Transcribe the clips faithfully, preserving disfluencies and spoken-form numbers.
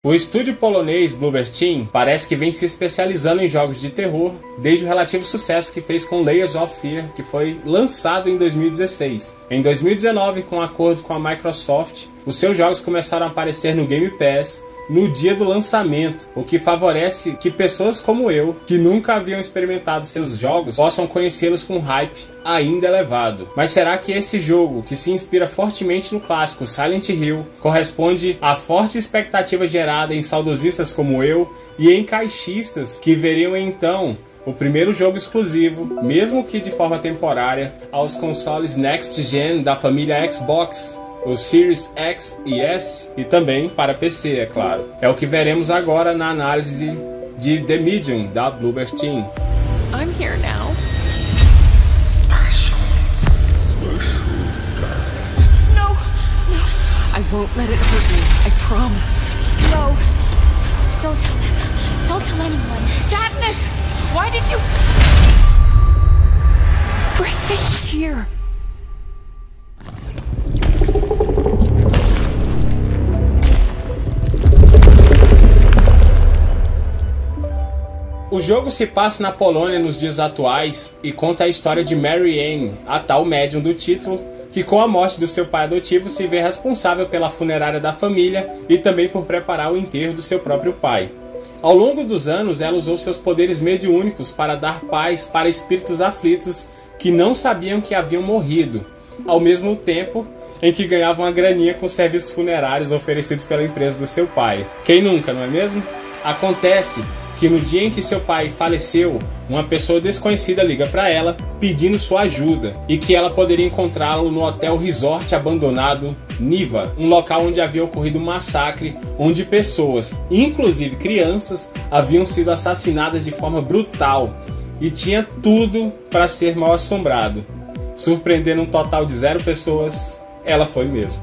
O estúdio polonês Bloober Team parece que vem se especializando em jogos de terror desde o relativo sucesso que fez com Layers of Fear, que foi lançado em dois mil e dezesseis. Em dois mil e dezenove, com um acordo com a Microsoft, os seus jogos começaram a aparecer no Game Pass no dia do lançamento, o que favorece que pessoas como eu, que nunca haviam experimentado seus jogos, possam conhecê-los com hype ainda elevado. Mas será que esse jogo, que se inspira fortemente no clássico Silent Hill, corresponde à forte expectativa gerada em saudosistas como eu e em caixistas que veriam então o primeiro jogo exclusivo, mesmo que de forma temporária, aos consoles Next Gen da família Xbox, o Series X e S, e também para P C, é claro. É o que veremos agora na análise de The Medium da Bloober Team. I'm here now. Special, special guy. No, no. I won't let it hurt you. I promise. No. Don't tell them. Don't tell anyone. Sadness! Why did you bring me here? O jogo se passa na Polônia nos dias atuais e conta a história de Mary Ann, a tal médium do título, que com a morte do seu pai adotivo se vê responsável pela funerária da família e também por preparar o enterro do seu próprio pai. Ao longo dos anos, ela usou seus poderes mediúnicos para dar paz para espíritos aflitos que não sabiam que haviam morrido, ao mesmo tempo em que ganhavam uma graninha com serviços funerários oferecidos pela empresa do seu pai. Quem nunca, não é mesmo? Acontece que no dia em que seu pai faleceu, uma pessoa desconhecida liga para ela pedindo sua ajuda e que ela poderia encontrá-lo no hotel resort abandonado Niva, um local onde havia ocorrido um massacre, onde pessoas, inclusive crianças, haviam sido assassinadas de forma brutal e tinha tudo para ser mal assombrado. Surpreendendo um total de zero pessoas, ela foi mesmo.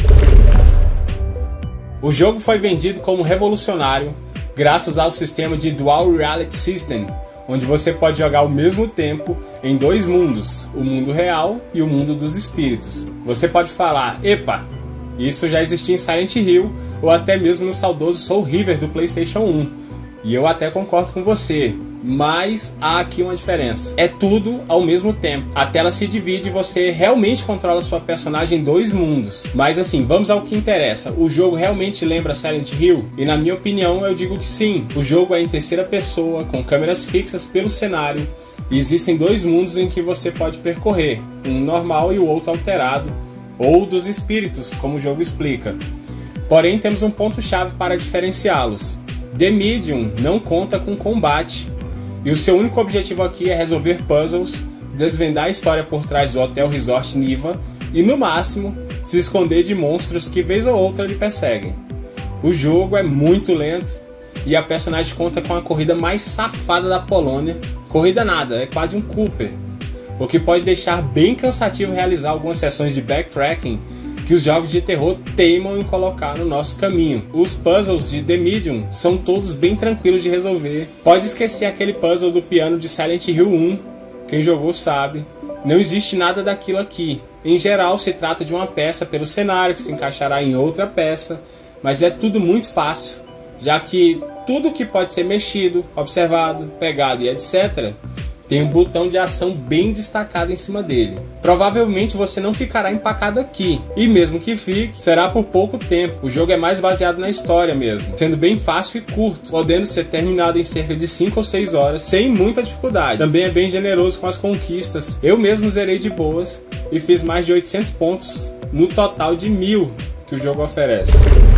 O jogo foi vendido como revolucionário graças ao sistema de Dual Reality System, onde você pode jogar ao mesmo tempo em dois mundos, o mundo real e o mundo dos espíritos. Você pode falar, epa, isso já existia em Silent Hill ou até mesmo no saudoso Soul River do PlayStation um. E eu até concordo com você, mas há aqui uma diferença. É tudo ao mesmo tempo. A tela se divide e você realmente controla sua personagem em dois mundos. Mas assim, vamos ao que interessa. O jogo realmente lembra Silent Hill? E na minha opinião, eu digo que sim. O jogo é em terceira pessoa, com câmeras fixas pelo cenário. E existem dois mundos em que você pode percorrer. Um normal e o outro alterado, ou dos espíritos, como o jogo explica. Porém, temos um ponto-chave para diferenciá-los. The Medium não conta com combate, e o seu único objetivo aqui é resolver puzzles, desvendar a história por trás do Hotel Resort Niva e, no máximo, se esconder de monstros que vez ou outra lhe perseguem. O jogo é muito lento e a personagem conta com a corrida mais safada da Polônia. Corrida nada, é quase um Cooper, o que pode deixar bem cansativo realizar algumas sessões de backtracking que os jogos de terror teimam em colocar no nosso caminho. Os puzzles de The Medium são todos bem tranquilos de resolver. Pode esquecer aquele puzzle do piano de Silent Hill um, quem jogou sabe. Não existe nada daquilo aqui. Em geral, se trata de uma peça pelo cenário que se encaixará em outra peça, mas é tudo muito fácil, já que tudo que pode ser mexido, observado, pegado e etcétera tem um botão de ação bem destacado em cima dele. Provavelmente você não ficará empacado aqui, e mesmo que fique, será por pouco tempo. O jogo é mais baseado na história mesmo, sendo bem fácil e curto, podendo ser terminado em cerca de cinco ou seis horas, sem muita dificuldade. Também é bem generoso com as conquistas. Eu mesmo zerei de boas e fiz mais de oitocentos pontos no total de mil que o jogo oferece.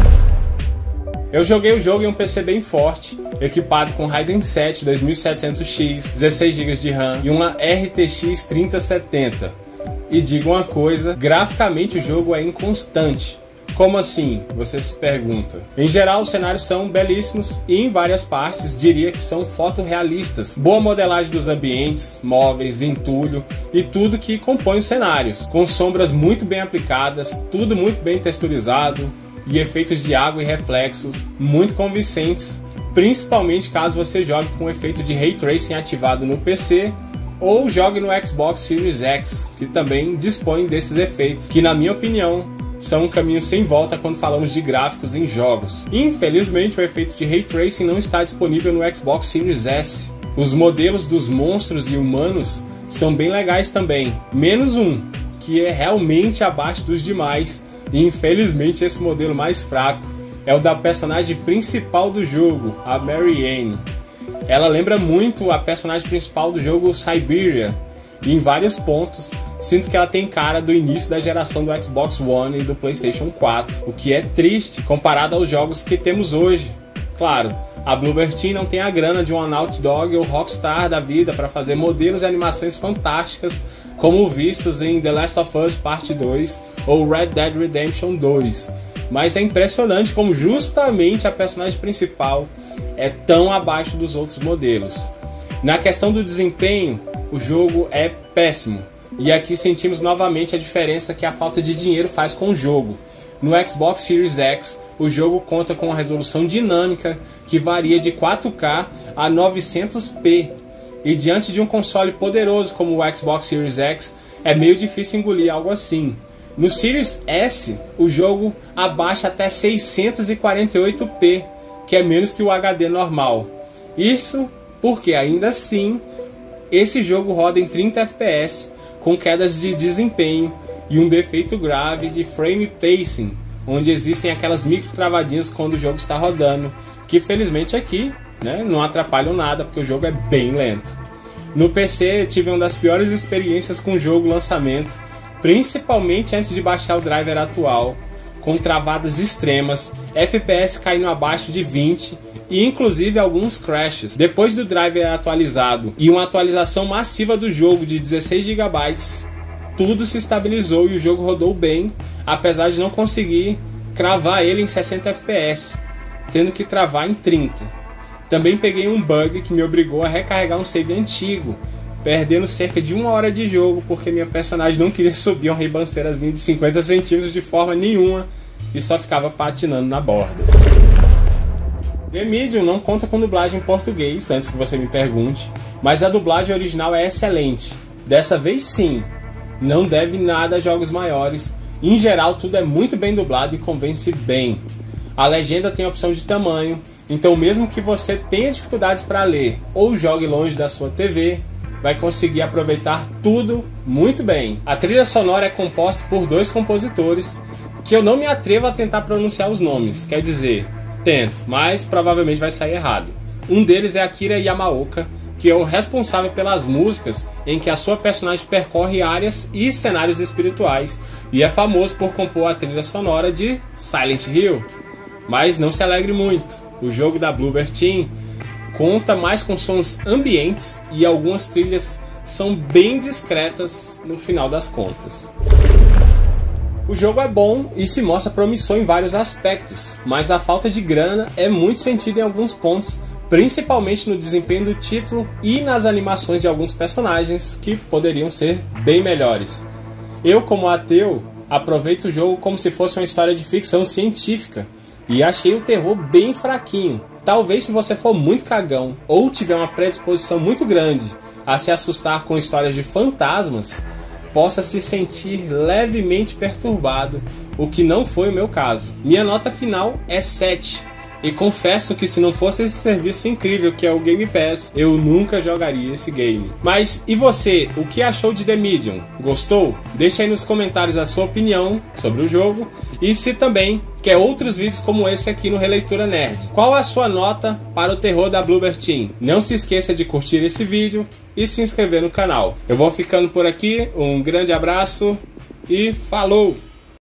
Eu joguei o jogo em um P C bem forte, equipado com Ryzen sete dois mil e setecentos X, dezesseis gigas de RAM e uma R T X trinta setenta. E digo uma coisa, graficamente o jogo é inconstante. Como assim? Você se pergunta. Em geral, os cenários são belíssimos e em várias partes diria que são fotorrealistas. Boa modelagem dos ambientes, móveis, entulho e tudo que compõe os cenários, com sombras muito bem aplicadas, tudo muito bem texturizado, e efeitos de água e reflexos muito convincentes, principalmente caso você jogue com o efeito de Ray Tracing ativado no P C ou jogue no Xbox Series X, que também dispõe desses efeitos, que na minha opinião são um caminho sem volta quando falamos de gráficos em jogos. Infelizmente, o efeito de Ray Tracing não está disponível no Xbox Series S. Os modelos dos monstros e humanos são bem legais também, menos um, que é realmente abaixo dos demais, e infelizmente esse modelo mais fraco é o da personagem principal do jogo, a Mary Ann. Ela lembra muito a personagem principal do jogo Siberia, e em vários pontos sinto que ela tem cara do início da geração do Xbox One e do PlayStation quatro, o que é triste comparado aos jogos que temos hoje. Claro, a Bloober Team não tem a grana de uma Naughty Dog ou Rockstar da vida para fazer modelos e animações fantásticas como vistos em The Last of Us Parte dois ou Red Dead Redemption dois, mas é impressionante como justamente a personagem principal é tão abaixo dos outros modelos. Na questão do desempenho, o jogo é péssimo, e aqui sentimos novamente a diferença que a falta de dinheiro faz com o jogo. No Xbox Series X, o jogo conta com uma resolução dinâmica que varia de quatro K a novecentos p, e diante de um console poderoso como o Xbox Series X, é meio difícil engolir algo assim. No Series S, o jogo abaixa até seiscentos e quarenta e oito p, que é menos que o H D normal. Isso porque ainda assim, esse jogo roda em trinta F P S, com quedas de desempenho e um defeito grave de frame pacing, onde existem aquelas micro travadinhas quando o jogo está rodando, que felizmente aqui, né, não atrapalham nada porque o jogo é bem lento. No P C tive uma das piores experiências com o jogo lançamento, principalmente antes de baixar o driver atual, com travadas extremas, F P S caindo abaixo de vinte e inclusive alguns crashes. Depois do driver atualizado e uma atualização massiva do jogo de dezesseis gigabytes, tudo se estabilizou e o jogo rodou bem, apesar de não conseguir cravar ele em sessenta F P S, tendo que travar em trinta. Também peguei um bug que me obrigou a recarregar um save antigo, perdendo cerca de uma hora de jogo porque minha personagem não queria subir uma ribanceirazinha de cinquenta centímetros de forma nenhuma e só ficava patinando na borda. The Medium não conta com dublagem em português, antes que você me pergunte, mas a dublagem original é excelente. Dessa vez sim, não deve nada a jogos maiores. Em geral tudo é muito bem dublado e convence bem. A legenda tem opção de tamanho, então mesmo que você tenha dificuldades para ler ou jogue longe da sua T V, vai conseguir aproveitar tudo muito bem. A trilha sonora é composta por dois compositores, que eu não me atrevo a tentar pronunciar os nomes, quer dizer, tento, mas provavelmente vai sair errado. Um deles é Akira Yamaoka, que é o responsável pelas músicas em que a sua personagem percorre áreas e cenários espirituais, e é famoso por compor a trilha sonora de Silent Hill. Mas não se alegre muito, o jogo da Bloober Team conta mais com sons ambientes e algumas trilhas são bem discretas no final das contas. O jogo é bom e se mostra promissor em vários aspectos, mas a falta de grana é muito sentida em alguns pontos, principalmente no desempenho do título e nas animações de alguns personagens que poderiam ser bem melhores. Eu, como ateu, aproveito o jogo como se fosse uma história de ficção científica e achei o terror bem fraquinho. Talvez se você for muito cagão ou tiver uma predisposição muito grande a se assustar com histórias de fantasmas, possa se sentir levemente perturbado, o que não foi o meu caso. Minha nota final é sete, e confesso que se não fosse esse serviço incrível que é o Game Pass, eu nunca jogaria esse game. Mas e você, o que achou de The Medium? Gostou? Deixa aí nos comentários a sua opinião sobre o jogo, e se também quer outros vídeos como esse aqui no Releitura Nerd. Qual a sua nota para o terror da Bloober Team? Não se esqueça de curtir esse vídeo e se inscrever no canal. Eu vou ficando por aqui, um grande abraço e falou!